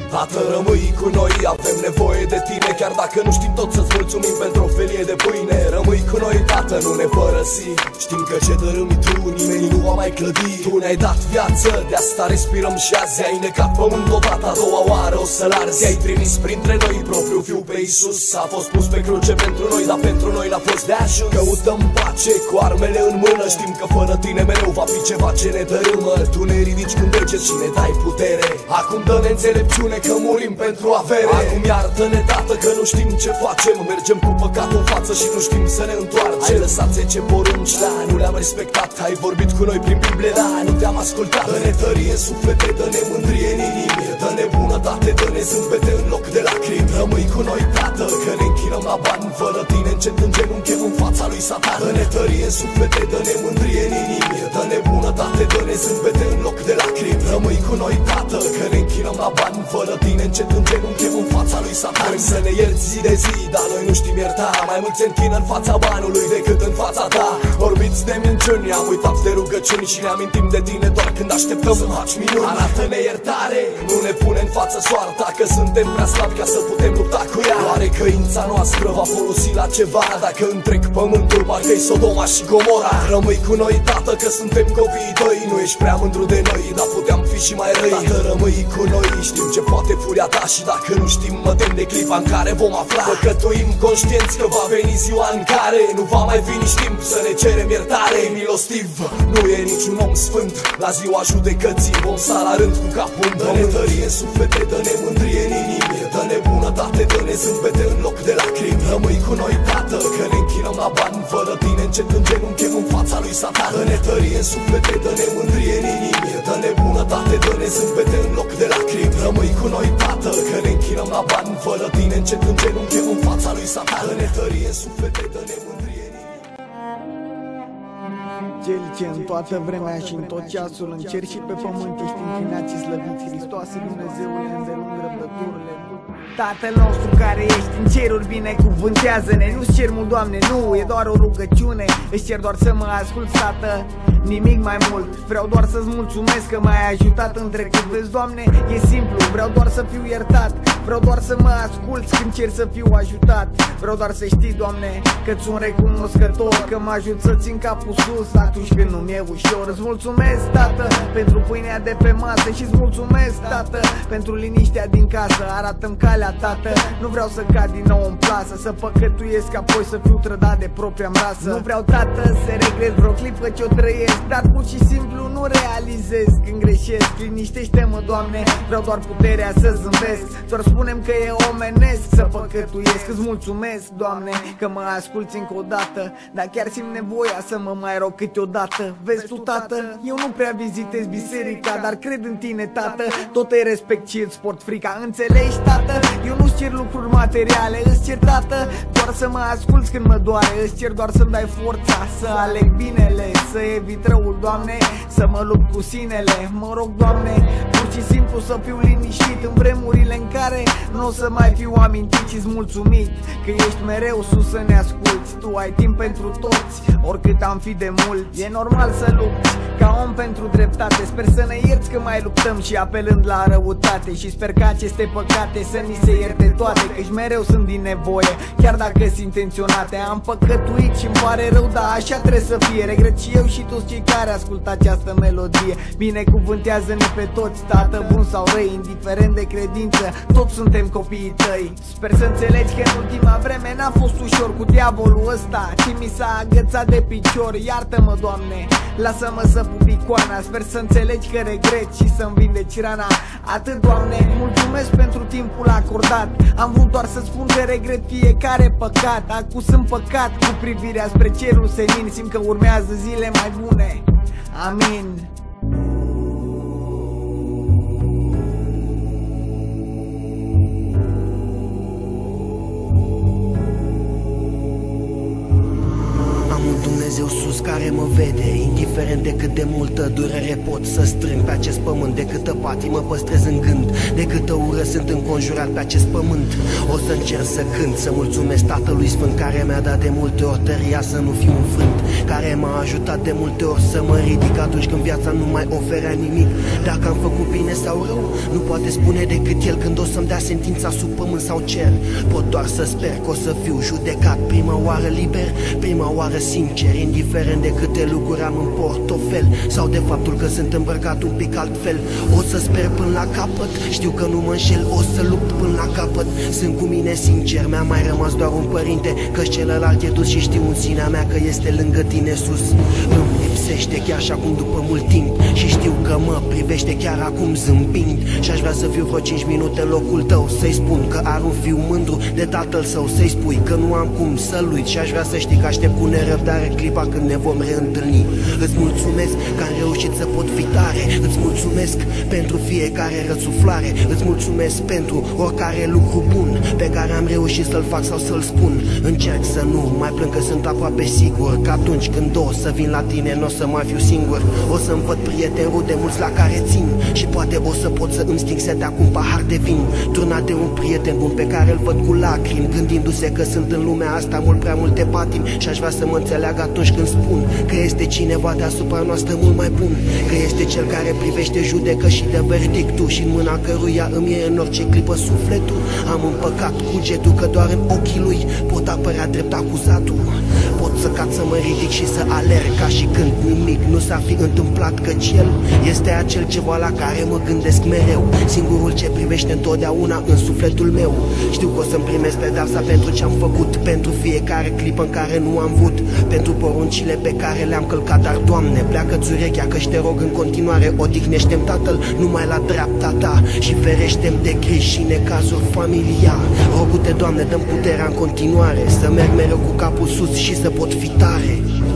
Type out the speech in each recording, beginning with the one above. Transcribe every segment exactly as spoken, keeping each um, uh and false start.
Tată, rămâi cu noi, avem nevoie de tine. Chiar dacă nu știm tot să-ți mulțumim pentru o felie de pâine. Rămâi cu noi, Tată, nu ne părăsi. Știm că ce dărâmi tu, nimeni nu va mai clădi. Tu ne-ai dat viață, de asta respirăm și azi. Ai necat pământ odată, a doua oară o să-l arzi. Ai trimis printre noi propriul fiu pe Iisus. A fost pus pe cruce pentru noi, dar pentru noi n-a fost de ajuns. Căutăm pace cu armele în mână. Știm că fără tine mereu va fi ceva ce ne dărâmă. Tu ne ridici cu deget și ne dai putere. Acum dă-ne înțelepciune că murim pentru avere. Acum iartă-ne, Tată, că nu știm ce facem. Mergem cu păcatul în față și nu știm să ne întoarcem. Ai lăsat zece porunci, da, nu le-am respectat. Ai vorbit cu noi prin Biblie, da, nu te-am ascultat. Dă-ne tărie în suflete, dă-ne mândrie în inimi. Dă-ne bunătate, dă-ne zâmbete în loc de lacrimi. Rămâi cu noi, Tată, că ne închinăm la bani. Fără tine încet în genunchi în fața lui Satan. Dă-ne tărie în suflete, dă-ne mândrie în inimi. Dă-ne bunătate, dă-ne zâmbete în loc de lacrimi. Rămâi cu noi, Tată, că ne închinăm la bani. Fără tine încet în genunchi în fața lui Satan. Vrem să ne ierți zi de zi, dar noi nu știm ierta. Mai mult se închină în fața banului decât în fața ta. Orbiți de minciuni, am uitat de rugăciuni și ne amintim de tine doar când așteptăm să faci minuni. Arată-ne iertare, nu ne pune în față soarta, că suntem prea slabi ca să putem lupta cu ea. Oare căința noastră va folosi la ceva dacă întreg pământul parcă-i Sodoma și Gomora? Rămâi cu noi, Tată, că suntem copiii tăi. Nu ești prea mândru de noi, dar puteam fi și mai răi. Tată, rămâi cu noi, știm ce poate furia ta. Și dacă nu știm, mă tem de clipa în care vom afla. Păcătuim conștienți că va veni ziua în care nu va mai fi nici timp să ne cerem iertare. Milostiv, nu e niciun om sfânt. La ziua judecății vom sta la rând cu capul în pământ. Dă-ne tărie în suflete, dă-ne mândrie în inimi. Dă-ne bunătate, dă-ne zâmbete în loc de lacrimi. Rămâi cu noi, Tată, că ne închinăm la bani. Fără tine încet în genunchi în fața lui Satan. Dă-ne tărie în suflete, dă-ne mândrie în inimi. Dă-ne bunătate, dă-ne zâmbete în loc de lacrimi. Rămâi cu noi, Tată, că ne închinăm la bani. Fără tine încet în genunchi în fața lui Satan. Dă-ne tărie în suflete, dă-ne mândrie în inimi. Cel ce în toată vremea și în tot ceasul, în cer și pe pământ, ești închinat și slăvit, Hristoase, Dumnezeule, îndelung răbdăturile. Tatăl nostru care ești în ceruri, binecuvântează-ne. Nu-ți cer mult, Doamne, nu, e doar o rugăciune. Îți cer doar să mă asculți, Tată, nimic mai mult. Vreau doar să-ți mulțumesc că m-ai ajutat în trecut. Vezi, Doamne, e simplu, vreau doar să fiu iertat. Vreau doar să mă asculți când cer să fiu ajutat. Vreau doar să știi, Doamne, că-ți sunt recunoscător, că mă ajut să țin capul sus atunci când nu mi-e ușor. Îți mulțumesc, Tată, pentru pâinea de pe masă. Și-ți mulțumesc, Tată, pentru liniștea din casă. Arată-mi calea, Tată, nu vreau să cad din nou în plasă, să păcătuiesc apoi să fiu trădat de propria rasă. Nu vreau, Tată, să regret vreo clipă ce-o trăiesc, dar pur și simplu nu realizez când greșesc. Liniștește-mă, Doamne, vreau doar puterea să zâmbesc. Doar spunem că e omenesc să păcătuiesc. Îți mulțumesc, Doamne, că mă asculți încă o dată, dar chiar simt nevoia să mă mai rog câteodată. Vezi tu, Tată, eu nu prea vizitez biserica, dar cred în tine, Tată, tot îi respect și îți port frica. Înțelegi, Tată? Eu nu-ți cer lucruri materiale, îți cer, Tată, doar să mă asculți când mă doare. Îți cer doar să-mi dai forța să aleg binele, să evit răul, Doamne, să mă lupt cu sinele. Mă rog, Doamne, pur și simplu să fiu liniștit în vremurile în care nu o să mai fiu amintit și-ți mulțumit că ești mereu sus să ne asculți. Tu ai timp pentru toți, oricât am fi de mult. E normal să lupți ca om pentru dreptate. Sper să ne ierți că mai luptăm și apelând la răutate. Și sper că aceste păcate să ni se ierte toate, căci mereu sunt din nevoie, chiar dacă sunt intenționate. Am păcătuit și-mi pare rău, dar așa trebuie să fie. Regret și eu și toți cei care ascultă această melodie. Binecuvântează-ne pe toți, Tată, bun sau răi, indiferent de credință, toți suntem copiii tăi. Sper să înțelegi că în ultima vreme n-a fost ușor cu diavolul ăsta ce mi s-a agățat de picior. Iartă-mă, Doamne, lasă-mă să pup icoana. Sper să înțelegi că regret și să-mi vindeci rana. Atât, Doamne, mulțumesc pentru timpul acordat. Am vrut doar să spun că regret fiecare păcat. Acum sunt păcat cu privirea spre cerul senin. Simt că urmează zile mai bune. Amin. Am un Dumnezeu sus care mă vede, indiferent de cât de multă durere pot să strâng pe acest pământ, de câtă patimă păstrez în gând, de câtă ură sunt înconjurat pe acest pământ. O să încerc să cânt, să mulțumesc Tatălui Sfânt, care mi-a dat de multe ori tăria să nu fiu un vânt, care m-a ajutat de multe ori să mă ridic atunci când viața nu mai oferea nimic. Dacă am făcut bine sau rău, nu poate spune decât El când o să-mi dea sentința sub pământ sau cer. Pot doar să sper că o să fiu judecat prima oară liber, prima oară sincer, indiferent de câte lucruri am în portofel sau de faptul că sunt îmbrăcat un pic altfel. O să sper până la capăt, știu că nu mă înșel, o să lupt până la capăt. Sunt cu mine sincer, mi-a mai rămas doar un părinte, că celălalt e dus și știu în sinea mea că este lângă tine sus. Îmi lipsește chiar și acum după mult timp și știu că mă privește chiar acum zâmbind. Și-aș vrea să fiu vreo cinci minute în locul tău, să-i spun că are un fiu mândru de tatăl său, să-i spui că nu am cum să-l uit. Și-aș vrea să știi că aștept cu nerăbdare clipa când ne vom reîntâlni. Îți mulțumesc că am reușit să pot fi tare, îți mulțumesc pentru fiecare răsuflare, îți mulțumesc pentru oricare lucru bun pe care am reușit să-l fac sau să-l spun. Încerc să nu mai plâng, că sunt aproape sigur că atunci când o să vin la tine n-o să mai fiu singur. O să-mi văd prieteni rude mulți la care țin și poate o să pot să îmi sting setea cu un pahar de vin, turnat de un prieten bun pe care îl văd cu lacrimi, gândindu-se că sunt în lumea asta mult prea multe patimi. Și-aș vrea să mă înțeleagă atunci când spun că este cineva deasupra noastră mult mai bun, că este cel care privește, judecă și dă verdictul și în mâna căruia îmi e în orice clipă sufletul. Am împăcat cugetul că doar în ochii lui pot apărea drept acuzatul. Pot să cad, să mă ridic și să alerg ca și când nimic nu s-ar fi întâmplat, căci El este acel ceva la care mă gândesc mereu, singurul ce privește întotdeauna în sufletul meu. Știu că o să-mi primesc pedeapsa pentru ce-am făcut, pentru fiecare clipă în care nu am vrut, pentru poruncile pe care le-am călcat. Dar, Doamne, pleacă-ți urechea, că-și te rog în continuare, odihnește-mi Tatăl numai la dreapta Ta și ferește-mi de griji și necazuri familiar. Rogu-te, Doamne, dă-mi puterea în continuare, să merg mereu cu capul sus și să pot fi tare.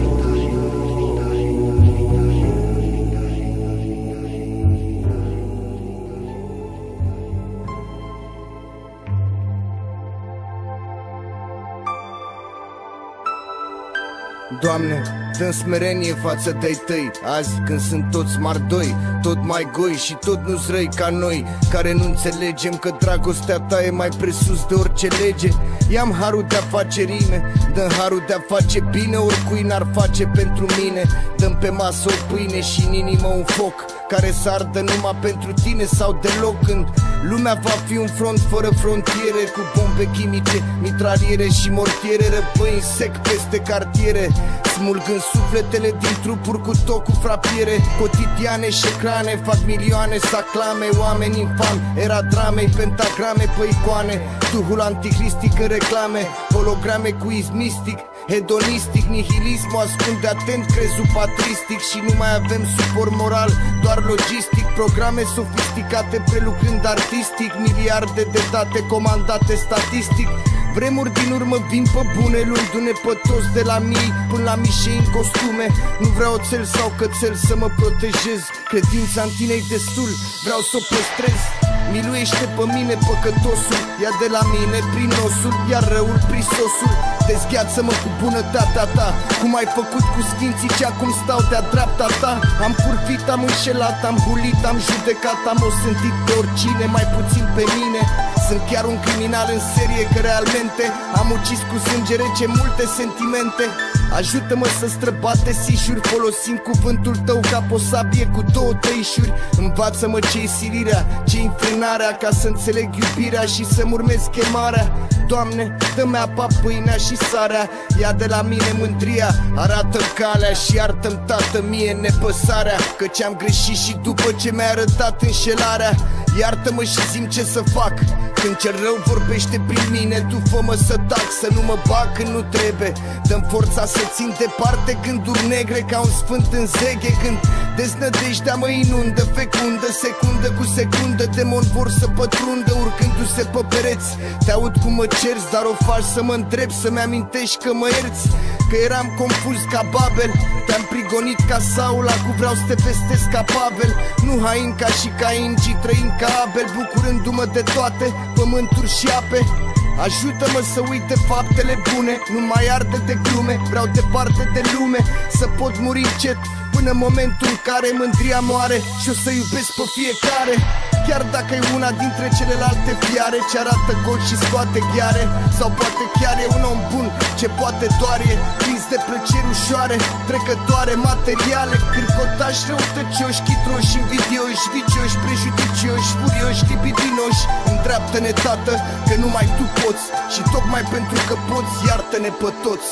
Doamne, dă-mi smerenie față de-ai Tăi, azi când sunt toți mardoi, tot mai goi și tot nu-s răi ca noi, care nu înțelegem că dragostea Ta e mai presus de orice lege. I-am harul de-a face rime, dă-mi harul de-a face bine, oricui n-ar face pentru mine. Dă-mi pe masă o pâine și în inimă un foc, care să ardă numai pentru Tine sau deloc. Când lumea va fi un front fără frontiere, cu bombe chimice, mitraliere și mortiere, răpâi sec peste cartiere, smulgând sufletele din trupuri cu tot cu frapiere. Cotidiane și ecrane fac milioane să aclame oameni infami, era dramei, pentagrame pe icoane, duhul anticristic în reclame, holograme cu izmistic, hedonistic, nihilismul ascunde atent crezul patristic și nu mai avem suport moral, doar logistic, programe sofisticate prelucrând artistic, miliarde de date comandate statistic. Vremuri din urmă vin pe bune, luându-ne pe toți de la mii până la mișei în costume. Nu vreau oțel sau cățel să mă protejez, credința în Tine-i destul, vreau să o păstrez. Miluiește pe mine păcătosul, ia de la mine prinosul, iar răul prisosul. Dezgheață-mă cu bunătatea Ta, cum ai făcut cu sfinții ce acum stau de-a dreapta Ta. Am curvit, am înșelat, am hulit, am judecat, am osândit pe oricine, mai puțin pe mine. Sunt chiar un criminal în serie, că realmente am ucis cu sânge rece multe sentimente. Ajută-mă să străbate sișuri, folosind cuvântul Tău ca pe o sabie cu două tăișuri. Învață-mă ce-i silirea, ce-i frânarea, ca să înțeleg iubirea și să-mi urmez chemarea. Doamne, dă-mi apa, pâinea și sarea, ia de la mine mândria, arată-mi calea și iartă-mi, Tată, mie nepăsarea, căci am greșit și după ce mi-ai arătat înșelarea. Iartă-mă și zi-mi ce să fac, când cel rău vorbește prin mine, Tu fă-mă să tac, să nu mă bag când nu trebuie. Dă-mi forța să țin departe gânduri negre ca un sfânt în zeghe, când deznădejdea mă inundă, fecundă, secundă cu secundă. Demoni vor să pătrundă, urcându-se pe pereți. Te aud cum mă cerți, dar o faci să mă îndrept, să-mi amintești că mă ierți, că eram confuz ca Babel. Te-am prigonit ca Saul, acum vreau să te pestesc ca Pavel. Nu hain ca și Cain, ci trăim ca Abel, bucurându-mă de toate pământuri și ape. Ajută-mă să uit de faptele bune, nu mai arde de glume, vreau departe de lume, să pot muri încet până în momentul în care mândria moare și o să iubesc pe fiecare. Chiar dacă e una dintre celelalte fiare ce arată gol și scoate gheare. Sau poate chiar e un om bun ce poate doar e prins de plăceri ușoare, trecătoare, materiale, cârcotași, răutăcioși, chitroși, invidioși, vicioși, prejudicioși, furioși, libidinoși. Îndreaptă-ne, Tată, că numai Tu poți și tocmai pentru că poți, iartă-ne pe toți.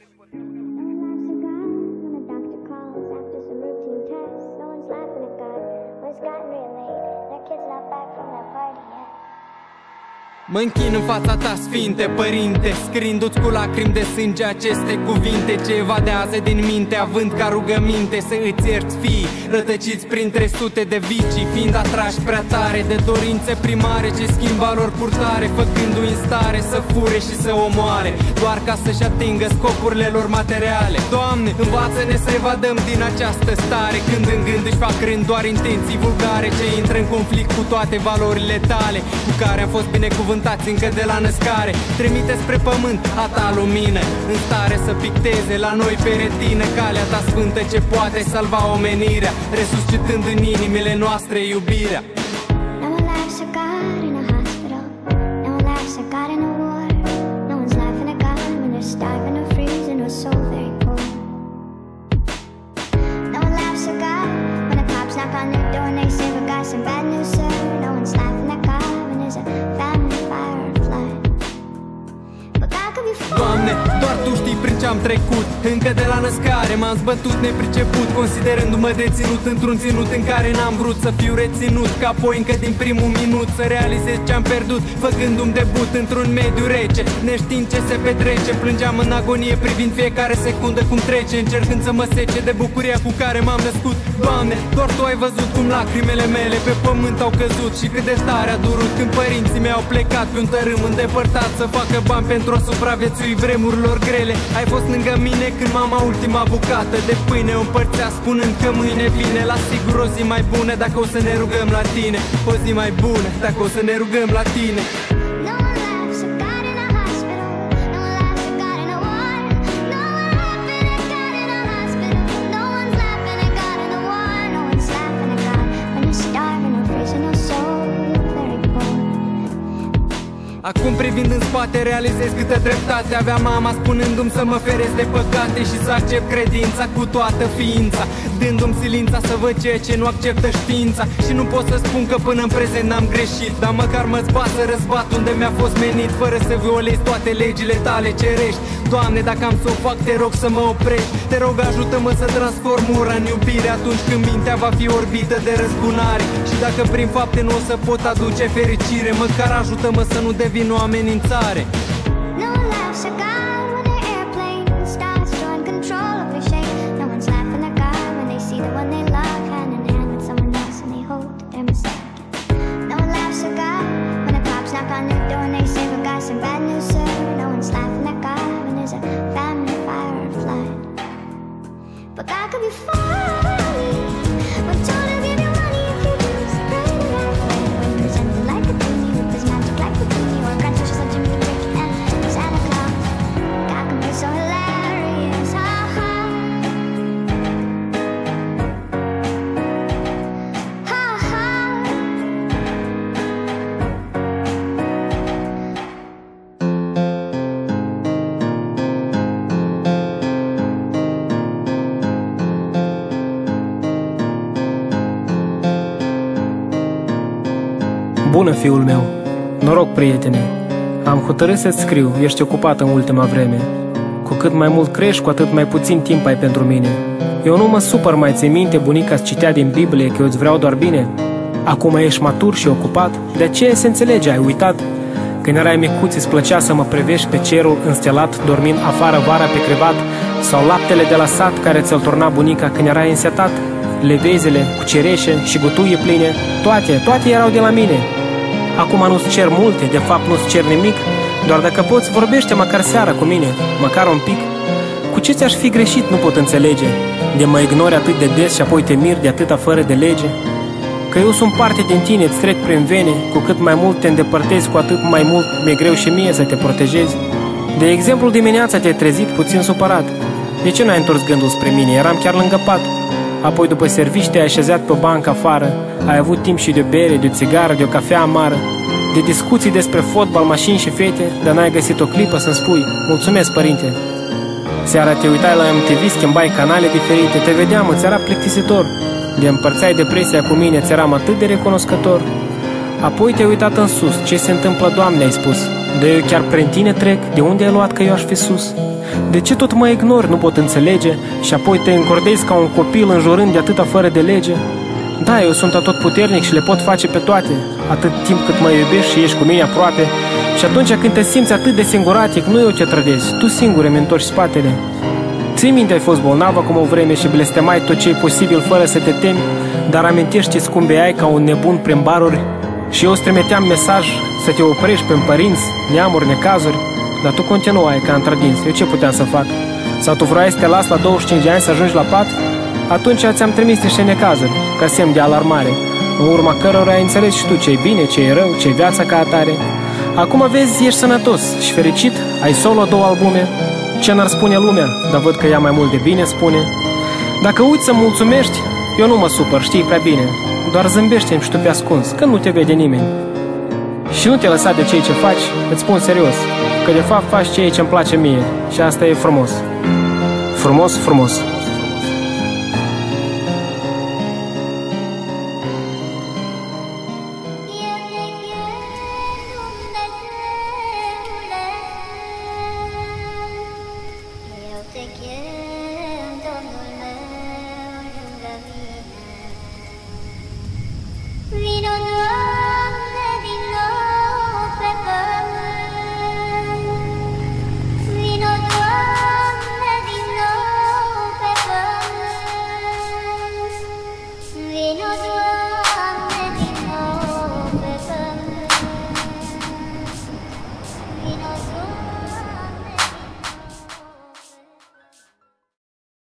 Mă închin în fața ta, Sfinte Părinte, scriindu-ți cu lacrimi de sânge aceste cuvinte ce evadează din minte, având ca rugăminte să îți ierți fii rătăciți printre sute de vicii, fiind atrași prea tare de dorințe primare ce schimba lor purtare, făcându-i în stare să fure și să omoare, doar ca să-și atingă scopurile lor materiale. Doamne, învață-ne să evadăm din această stare, când în gând își fac rând doar intenții vulgare ce intră în conflict cu toate valorile tale, cu care am fost binecuvântat încă de la născare. Trimite spre pământ a ta lumină, în stare să picteze la noi pe retină calea ta sfântă ce poate salva omenirea, resuscitând în inimile noastre iubirea. No one laughs at God in a hospital. No one laughs at God in a war. No one's laughing at God when they're starving or freezing or so very poor. No one laughs at God when the cops knock on their door and they say we got some bad news, sir. No one's laughing at God when there's a family fire or flood. But God could be fine. Doamne, doar Tu știi prin ce-am trecut. Încă de la născare m-am zbătut nepriceput, considerându-mă deținut într-un ținut în care n-am vrut să fiu reținut, ca apoi încă din primul minut să realizez ce-am pierdut, făcându-mi debut într-un mediu rece, neștiind ce se petrece. Plângeam în agonie privind fiecare secundă cum trece, încercând să mă sece de bucuria cu care m-am născut. Doamne, doar Tu ai văzut cum lacrimele mele pe pământ au căzut și cât de tare a durut când părinții mei au plecat pe un tărâm îndepărtat să facă bani pentru a supraviețui vremurilor grele. Ai fost lângă mine când mama ultima bucată de pâine o împărțea, spunând că mâine vine la sigur o zi mai bună dacă o să ne rugăm la Tine. O zi mai bună dacă o să ne rugăm la Tine. No one laughs at God in a hospital. No one laughs at God in a war. No one laughing at God in a hospital. No one's laughing at God in a war. No one's laughing at God when you're starving or freezing or so very poor. Acum privind în spate realizez câtă dreptate avea mama, spunându-mi să mă feresc de păcate și să accept credința cu toată ființa, dându-mi silința să văd ceea ce nu acceptă știința. Și nu pot să spun că până în prezent n-am greșit, dar măcar mă zbat să răzbat unde mi-a fost menit, fără să violez toate legile Tale cerești. Doamne, dacă am să o fac, Te rog să mă oprești. Te rog, ajută-mă să transform ura în iubire atunci când mintea va fi orbită de răzbunare. Și dacă prin fapte nu o să pot aduce fericire, măcar ajută-mă să nu devin o amenințare. No one laughs at God when their airplane starts throwing control of their shape. No one's laughing at God when they see the one they love hand in hand with someone else and they hope they're mistaken. No one laughs at God when the cops knock on their door and they say we got some bad news, sir. No one's laughing at God when there's a family fire or flood. But God could be fine when told to give you money if you just pray to God. When presented like a genie with his magic like a genie, or grants wishes like Jimmy Rick and Santa Claus. God can be so hilarious, ha ha. Ha ha. Bună, fiul meu! Noroc, prietene! Am hotărât să-ți scriu, ești ocupat în ultima vreme. Cu cât mai mult crești, cu atât mai puțin timp ai pentru mine. Eu nu mă supăr, mai ții minte, bunica-ți citea din Biblie că eu îți vreau doar bine. Acum ești matur și ocupat, de aceea se înțelege, ai uitat. Când erai micuț, îți plăcea să mă privești pe cerul înstelat, dormind afară vara pe crevat, sau laptele de la sat care ți-l turna bunica când erai însetat. Levezele cu cereșe și gutuie pline, toate, toate erau de la mine. Acum nu-ți cer multe, de fapt nu-ți cer nimic, doar dacă poți, vorbește măcar seara cu mine, măcar un pic. Cu ce ți-aș fi greșit nu pot înțelege, de mă ignori atât de des și apoi te miri de atâta fără de lege. Că eu sunt parte din tine, îți trec prin vene, cu cât mai mult te îndepărtezi, cu atât mai mult mi-e greu și mie să te protejezi. De exemplu, dimineața te-ai trezit puțin supărat. De ce n-ai întors gândul spre mine? Eram chiar lângă pat. Apoi după servici te-ai așezat pe o bancă afară. Ai avut timp și de o bere, de o țigară, de o cafea amară, de discuții despre fotbal, mașini și fete, dar n-ai găsit o clipă să-mi spui mulțumesc, părinte. Seara te uitai la M T V, schimbai canale diferite, te vedeam, îți era plictisitor. De împărțeai depresia cu mine, ți eram atât de recunoscător. Apoi te-ai uitat în sus, ce se întâmplă, Doamne, ai spus. De eu chiar prin tine trec, de unde ai luat că eu aș fi sus? De ce tot mă ignori, nu pot înțelege? Și apoi te încordezi ca un copil înjurând de atâta fără de lege? Da, eu sunt atotputernic și le pot face pe toate, atât timp cât mă iubești și ești cu mine aproape. Și atunci când te simți atât de singuratic, nu eu te trădezi, tu singur îmi întorci spatele. Ții minte, ai fost bolnavă acum o vreme și blestemai tot ce e posibil fără să te temi, dar amintești-ți cum beai ca un nebun prin baruri și eu îți trimiteam mesaj să te oprești pe părinți, neamuri, necazuri, dar tu continuai ca într-adins. Eu ce puteam să fac? Sau tu vroiai să te las la douăzeci și cinci de ani să ajungi la pat? Atunci ți-am trimis niște necazuri, ca semn de alarmare, în urma cărora ai înțeles și tu ce-i bine, ce-i rău, ce-i viața ca atare. Acum vezi, ești sănătos și fericit, ai solo două albume. Ce n-ar spune lumea, dar văd că ea mai mult de bine spune. Dacă uiți să mulțumești, eu nu mă supăr, știi prea bine. Doar zâmbește-mi și tu pe ascuns, că nu te vede nimeni. Și nu te lăsa de ceea ce faci, îți spun serios, că de fapt faci ceea ce îmi place mie și asta e frumos. Frumos, frumos.